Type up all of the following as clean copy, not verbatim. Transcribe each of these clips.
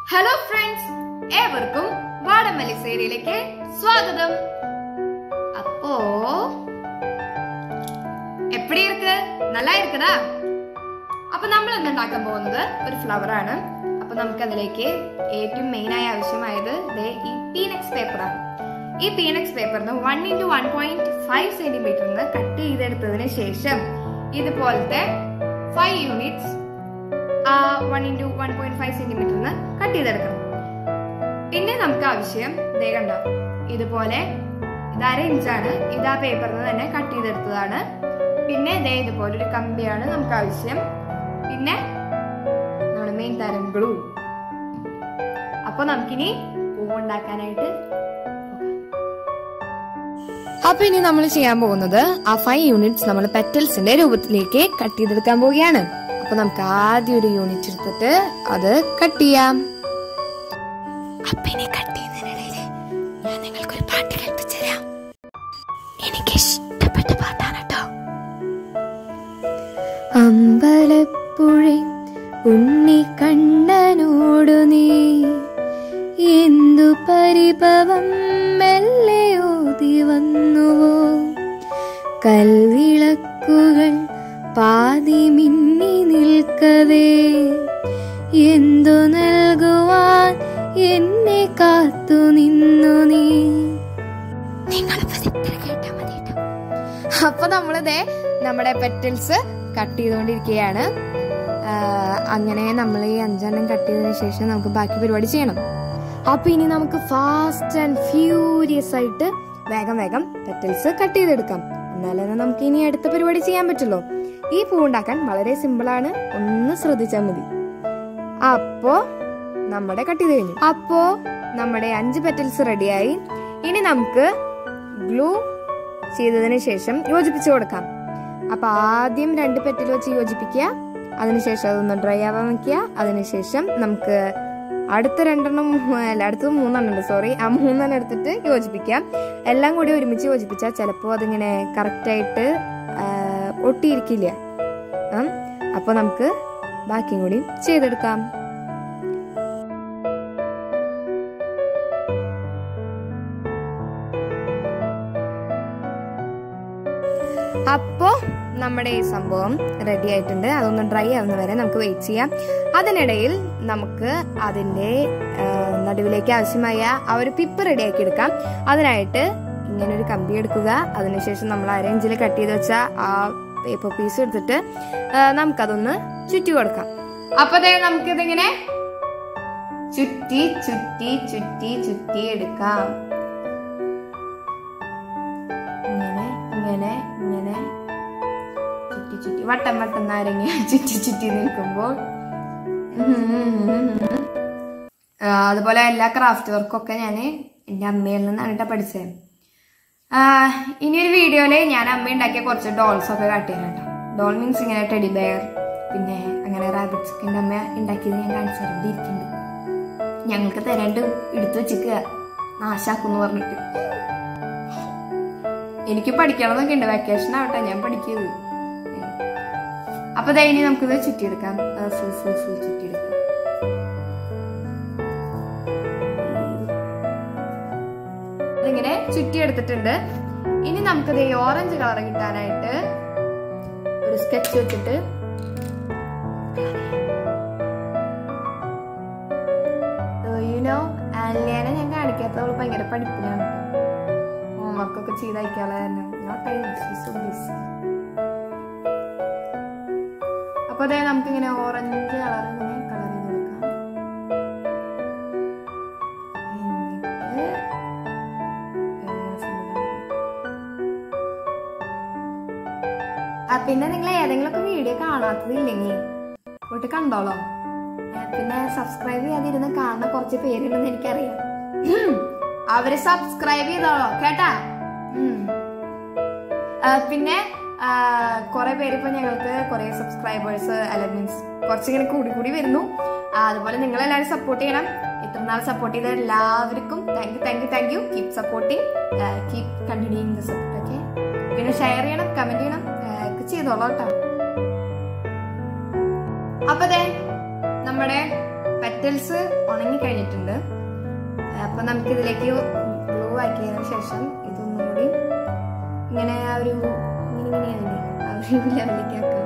Hello friends, ഏവർക്കും വാടമല്ലി സീരിയലിലേക്ക് സ്വാഗതം. അപ്പോ എപ്പടി ഇருக்கு? நல்லா இருக்குதா? അപ്പൊ നമ്മൾ ഇന്ന് ഉണ്ടാക്കാൻ പോകുന്നത് ഒരു ഫ്ലവർ ആണ്. അപ്പൊ നമുക്ക് അതിലേക്ക് ഏറ്റവും മെയിൻ ആയി ആവശ്യമായത് ഈ പീനക്സ് പേപ്പറാണ്. ഈ പീനക്സ് പേപ്പറിന് 1x1.5 സെന്റിമീറ്ററിന് കട്ട് ചെയ്തെടുത്തതിന് ശേഷം ഇതുപോലത്തെ 5 യൂണിറ്റ്സ് 1x1.5 സെന്റിമീറ്ററിന് കട്ട് ചെയ്തെടുക്കണം. പിന്നെ നമുക്ക് ആവശ്യം കണ്ട ഇതുപോലെ ഇത് 1/2 ഇഞ്ചാണ്. ഇത് ആ പേപ്പറിന് തന്നെ കട്ട് ചെയ്തെടുത്തതാണ്. പിന്നെ ഇതുപോലെ ഒരു കമ്പിയാണ് നമുക്ക് ആവശ്യം. പിന്നെ നമ്മുടെ മെയിൻ തരം ഗ്ലൂ. അപ്പൊ നമുക്കിനി പൂവുണ്ടാക്കാനായിട്ട് അപ്പൊ ഇനി നമ്മൾ ചെയ്യാൻ പോകുന്നത് ആ 5 യൂണിറ്റ്സ് നമ്മൾ പെറ്റൽസിന്റെ രൂപത്തിലേക്ക് കട്ട് ചെയ്തെടുക്കാൻ പോവുകയാണ്. അപ്പൊ നമുക്ക് ആദ്യം ഒരു യൂണിറ്റ് എടുത്തിട്ട് അത് കട്ട് ചെയ്യാം. അപ്പൊ ഇനി കട്ട് ചെയ്യുന്നതിനിടയിൽ ഞാൻ നിങ്ങൾക്കൊരു പാട്ട് കേൾപ്പിച്ചു തരാം. എനിക്ക് ഇഷ്ടപ്പെട്ട പാട്ടാണ് കേട്ടോ. അമ്പലപ്പുഴ ഉണ്ണിക്കണ്ണനോടു നീ എന്തു പരിഭവം മെല്ലെ ഓതി വന്നുവോ, കൽവിളക്കുകൾ പാതി മിന്നി നിൽക്കവേ എന്തു നൽകുവാൻ എന്നെ കാത്തു നിന്നു നീ. അപ്പൊ നമ്മളിതേ നമ്മുടെ പെറ്റൽസ് കട്ട് ചെയ്തുകൊണ്ടിരിക്കുകയാണ്. അങ്ങനെ നമ്മൾ ഈ 5 കട്ട് ചെയ്തതിനു ശേഷം നമുക്ക് ബാക്കി പരിപാടി ചെയ്യണം. അപ്പൊ ഇനി നമുക്ക് ഫാസ്റ്റ് ആൻഡ് ഫ്യൂരിയസ് ആയിട്ട് വേഗം പെറ്റൽസ് കട്ട് ചെയ്തെടുക്കാം. എന്നാലേ നമുക്ക് ഇനി അടുത്ത പരിപാടി ചെയ്യാൻ പറ്റുള്ളൂ. ഈ പൂ ഉണ്ടാക്കാൻ വളരെ സിമ്പിൾ ആണ്, ഒന്ന് ശ്രദ്ധിച്ചാൽ മതി. അപ്പോ നമ്മുടെ കട്ട് ചെയ്ത് കഴിഞ്ഞു. അപ്പോ നമ്മുടെ 5 പെറ്റൽസ് റെഡിയായി. ഇനി നമുക്ക് ഗ്ലൂ ചെയ്തതിന് ശേഷം യോജിപ്പിച്ചു കൊടുക്കാം. അപ്പൊ ആദ്യം 2 പെറ്റൽ വെച്ച് യോജിപ്പിക്കുക, അതിനുശേഷം അതൊന്ന് ഡ്രൈ ആവാൻ വെക്കുക. അതിനുശേഷം നമുക്ക് അടുത്തത് 3 സോറി ആ 3 എടുത്തിട്ട് യോജിപ്പിക്കാം. എല്ലാം കൂടി ഒരുമിച്ച് യോജിപ്പിച്ചാൽ ചിലപ്പോൾ അതിങ്ങനെ കറക്റ്റായിട്ട് ഒട്ടിയിരിക്കില്ല. അപ്പൊ നമുക്ക് ബാക്കിയും കൂടി ചെയ്തെടുക്കാം. അപ്പോ നമ്മുടെ ഈ സംഭവം റെഡി ആയിട്ടുണ്ട്. അതൊന്ന് ഡ്രൈ ആവുന്ന വരെ നമുക്ക് വെയിറ്റ് ചെയ്യാം. അതിനിടയിൽ നമുക്ക് അതിന്റെ നടുവിലേക്ക് ആവശ്യമായ ആ ഒരു പിപ്പ് റെഡിയാക്കി എടുക്കാം. അതിനായിട്ട് ഇങ്ങനെ ഒരു കമ്പി എടുക്കുക. അതിനുശേഷം നമ്മൾ 1/2 ഇഞ്ചിൽ കട്ട് ചെയ്ത് വെച്ച ആ പേപ്പർ പീസ് എടുത്തിട്ട് നമുക്കതൊന്ന് ചുറ്റി കൊടുക്കാം. അപ്പൊ നമുക്കിതിങ്ങനെ ചുറ്റി ചുറ്റി ചുറ്റി ചുറ്റി എടുക്കാം. ഇങ്ങനെ ചുറ്റി ചുറ്റി വട്ടം നാരങ്ങ ചുറ്റി നിൽക്കുമ്പോൾ അതുപോലെ എല്ലാ ക്രാഫ്റ്റ് വർക്കൊക്കെ ഞാൻ എൻ്റെ അമ്മയിൽ നിന്നാണ് പഠിച്ചത്. ഇനിയൊരു വീഡിയോയില് ഞാൻ അമ്മ ഉണ്ടാക്കിയ കുറച്ച് ഡോൾസ് ഒക്കെ കാട്ടി തരാം. ഡോൾ മീൻസ് ഇങ്ങനെ ടെഡി ബെയർ, പിന്നെ അങ്ങനെ റാബിറ്റ്സ് ഒക്കെ എൻ്റെ അമ്മ ഉണ്ടാക്കിയത് ഞാൻ കാണിച്ചു തരേണ്ടിയിരിക്കുന്നുണ്ട്. ഞങ്ങൾക്ക് തരാണ്ട് എടുത്തു വെച്ചിക്കുക നാശാക്കുന്ന് പറഞ്ഞിട്ട്. എനിക്ക് പഠിക്കണമെന്നൊക്കെ ഉണ്ട്, വെക്കേഷൻ ആവട്ടെ ഞാൻ പഠിക്കുന്നത്. അപ്പൊ ഇനി നമുക്കിത് ചുറ്റിയെടുക്കാം. ചുറ്റിയെടുക്കാം. ഇതിങ്ങനെ ചുറ്റിയെടുത്തിട്ടുണ്ട്. ഇനി നമുക്കിത് ഈ ഓറഞ്ച് കളർ കിട്ടാനായിട്ട് ഒരു സ്കെച്ച് വെച്ചിട്ട് ആൻലിയാനെ ഞാൻ കാണിക്കാത്തവള് ഭയങ്കര പഠിപ്പിലാണ്. ഹോംവർക്കൊക്കെ ചെയ്തയക്കാളെ അപ്പൊ നമുക്കിങ്ങനെ ഓറഞ്ച് കളർ ഇങ്ങനെ കളർ ചെയ്ത് കൊടുക്കാം. പിന്നെ നിങ്ങൾ ഏതെങ്കിലുമൊക്കെ വീഡിയോ കാണാത്തതില്ലെങ്കിൽ പോയിട്ട് കണ്ടോളോ. പിന്നെ സബ്സ്ക്രൈബ് ചെയ്യാതിരുന്ന് കാണുന്ന കുറച്ച് പേരുണ്ടെന്ന് എനിക്കറിയാം. അവര് സബ്സ്ക്രൈബ് ചെയ്തോളോ കേട്ടാ. പിന്നെ കുറെ പേര് ഇപ്പൊ ഞങ്ങൾക്ക് കുറെ സബ്സ്ക്രൈബേഴ്സ് മീൻസ് കുറച്ചിങ്ങനെ കൂടി വരുന്നു. അതുപോലെ നിങ്ങൾ എല്ലാവരും സപ്പോർട്ട് ചെയ്യണം. ഇത്ര നാൾ സപ്പോർട്ട് ചെയ്ത എല്ലാവർക്കും thank you. Keep supporting, keep continuing the support. Okay, പിന്നെ ഷെയർ ചെയ്യണം, കമന്റ് ചെയ്യണം, ചെയ്തോളൂ കേട്ടോ. അപ്പൊ നമ്മുടെ പെറ്റൽസ് ഉണങ്ങി കഴിഞ്ഞിട്ടുണ്ട്. അപ്പൊ നമുക്ക് ഇതിലേക്ക് ഗ്ലൂ ആക്കിയതിനു ശേഷം ഇതൊന്നും കൂടി ഇങ്ങനെ ആ ഒരു ലെവലിലേക്ക് ആക്കാം.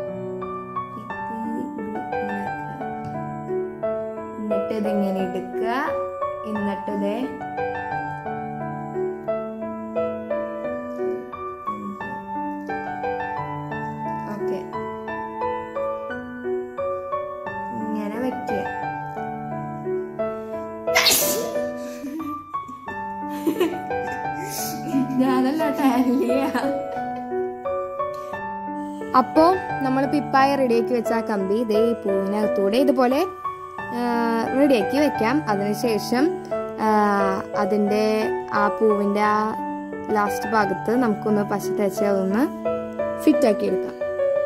എന്നിട്ട് ഇതിങ്ങനെ എടുക്കുക. എന്നിട്ട് ഓക്കെ ഇങ്ങനെ വെക്കുക. ഞാനല്ല ടാലിയ. അപ്പോ നമ്മൾ പിപ്പായ റെഡിയാക്കി വെച്ച ആ കമ്പി ഇതേ പൂവിനകത്തൂടെ ഇതുപോലെ റെഡിയാക്കി വെക്കാം. അതിനുശേഷം അതിന്റെ ആ പൂവിന്റെ ആ ലാസ്റ്റ് ഭാഗത്ത് നമുക്കൊന്ന് പശ തേച്ച് അതൊന്ന് ഫിറ്റ് ആക്കി എടുക്കാം.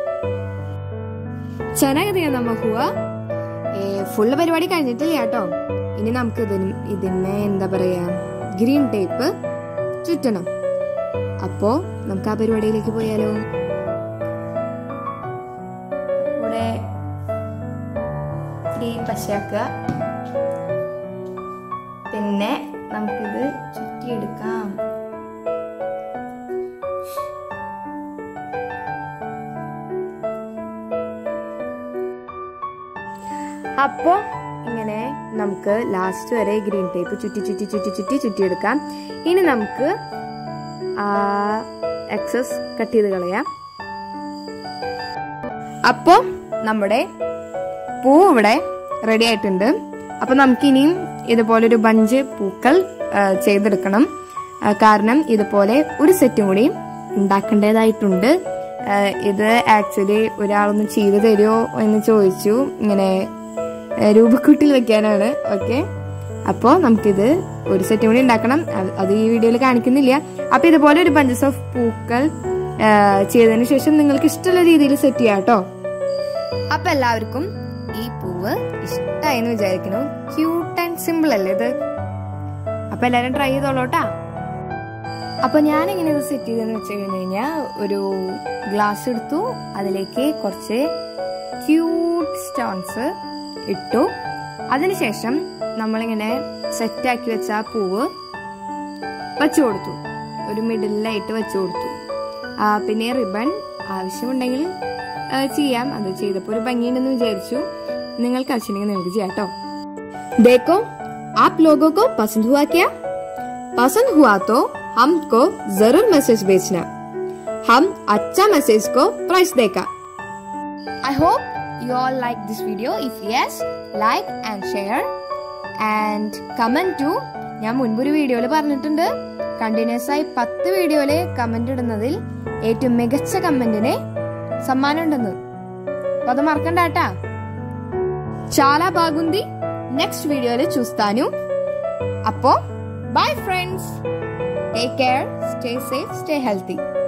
ചെനകതിയാ നമ്മ ഹുവ ഫുള്ള് പരിപാടി കഴിഞ്ഞിട്ടില്ല കേട്ടോ. ഇനി നമുക്ക് ഇതിന് എന്താ പറയാ ഗ്രീൻ ടേപ്പ് ചുറ്റണം. അപ്പോ നമുക്ക് ആ പരിപാടിയിലേക്ക് പോയാലോ. കൂടെ പശയാക്കുക. പിന്നെ നമുക്കിത് ചുറ്റിയെടുക്കാം. അപ്പോ ഇങ്ങനെ നമുക്ക് ലാസ്റ്റ് വരെ ഗ്രീൻ ടേപ്പ് ചുറ്റിയെടുക്കാം. ഇനി നമുക്ക് എക്സസ് കട്ട് ചെയ്ത് കളയാം. അപ്പോ നമ്മുടെ പൂ ഇവിടെ റെഡി ആയിട്ടുണ്ട്. അപ്പൊ നമുക്കിനിയും ഇതുപോലൊരു ബഞ്ച് പൂക്കൾ ചെയ്തെടുക്കണം. കാരണം ഇതുപോലെ ഒരു സെറ്റും കൂടി ഉണ്ടാക്കേണ്ടതായിട്ടുണ്ട്. ഇത് ആക്ച്വലി ഒരാളൊന്ന് ചെയ്തു തരുമോ എന്ന് ചോദിച്ചു. ഇങ്ങനെ രൂപക്കൂട്ടിൽ വെക്കാനാണ്. ഓക്കെ, അപ്പോൾ നമുക്കിത് ഒരു സെറ്റും കൂടി ഉണ്ടാക്കണം. അത് ഈ വീഡിയോയിൽ കാണിക്കുന്നില്ല. അപ്പൊ ഇതുപോലെ ഒരു ബഞ്ചസ് ഓഫ് പൂക്കൾ ചെയ്തതിനു ശേഷം നിങ്ങൾക്ക് ഇഷ്ടമുള്ള രീതിയിൽ സെറ്റ് ചെയ്യാം കേട്ടോ. അപ്പൊ എല്ലാവർക്കും ഈ പൂവ് ഇഷ്ടമായെന്ന് വിചാരിക്കുന്നു. ക്യൂട്ട് ആൻഡ് സിമ്പിൾ അല്ലേ ഇത്? അപ്പൊ എല്ലാരും ട്രൈ ചെയ്തോളൂട്ടാ. അപ്പൊ ഞാൻ എങ്ങനെ ഇത് സെറ്റ് ചെയ്തെന്ന് വെച്ച് കഴിഞ്ഞാൽ ഒരു ഗ്ലാസ് എടുത്തു, അതിലേക്ക് കുറച്ച് ക്യൂട്ട് സ്റ്റോൺസ് ഇട്ടു. അതിനുശേഷം നമ്മളിങ്ങനെ സെറ്റാക്കി വെച്ച ആ പൂവ് വെച്ചു കൊടുത്തു, ഒരു മിഡിലായിട്ട് വെച്ചു കൊടുത്തു. പിന്നെ റിബൺ ആവശ്യമുണ്ടെങ്കിൽ ചെയ്യാം. അത് ചെയ്തപ്പോൾ ഒരു ഭംഗിയുണ്ടെന്ന് വിചാരിച്ചു. നിങ്ങൾക്ക് ആവശ്യമുണ്ടെങ്കിൽ നിങ്ങൾക്ക് ചെയ്യാം കേട്ടോ. देखो आप लोगों को पसंद हुआ क्या? पसंद हुआ तो हमको जरूर मैसेज भेजना. हम अच्छा मैसेज को प्राइस देगा. I hope you all like this video. If yes, like and share and comment too. ഞാൻ മുൻപൊരു വീഡിയോയിൽ പറഞ്ഞിട്ടുണ്ട്, കണ്ടിന്യൂസ് ആയി 10 വീഡിയോയില് കമന്റ് ഇടുന്നതിൽ ഏറ്റവും മികച്ച കമന്റിന് సమ్మానం ఉంటుంది. అది మరకండాట. చాలా బాగుంది. నెక్స్ట్ వీడియోలో చూస్తాను. అప్పో bye friends. Take care, stay safe, stay healthy.